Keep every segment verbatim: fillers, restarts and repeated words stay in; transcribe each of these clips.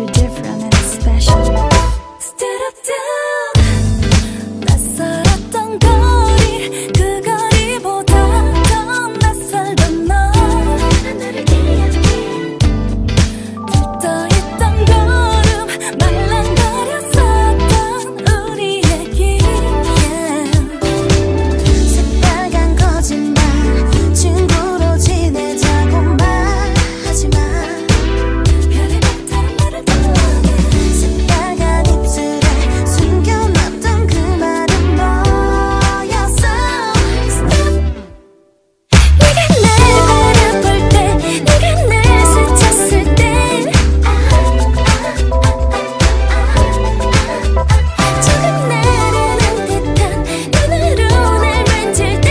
You're different and special. 낯설었던 거리 그 거리보다 더 낯설던 너 나를 기억해. 들떠있던 걸음 말랑거렸었던 우리의 길 yeah. 새빨간 거짓말 친구로 지내자고 말하지마. 별의 같은 나를 떠나게 새빨간 입술에 숨겨놨던 그 말은 뭐였어. Stop. 네가 날 바라볼 때 네가 날 스쳤을 땐 조금 나른한 듯한 눈으로 날 만질 땐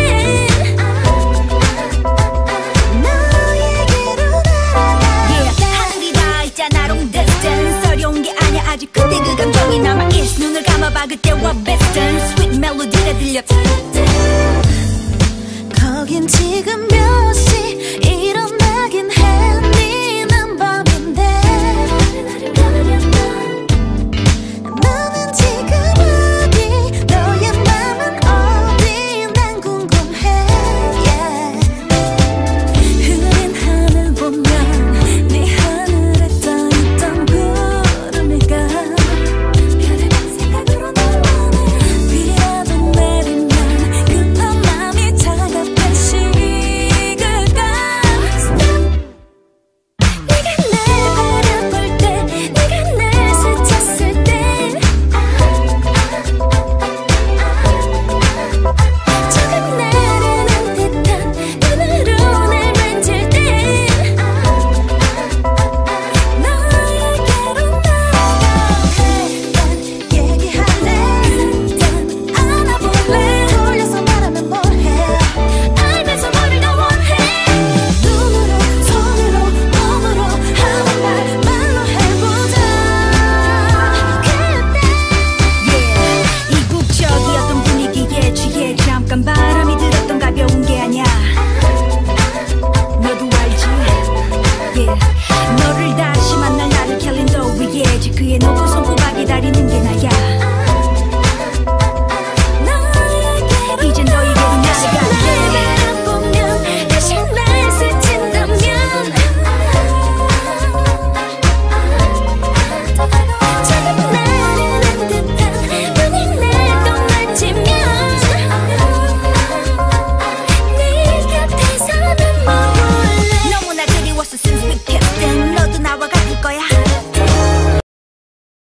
너에게로 날아가. 하늘이 다 있잖아 long distance 어려운 게 아니야 아직 그때 그 감정이 남아있어. 눈을 감아봐 그때와 비슷한 sweet 멜로디가 들려. 거긴 지금 몇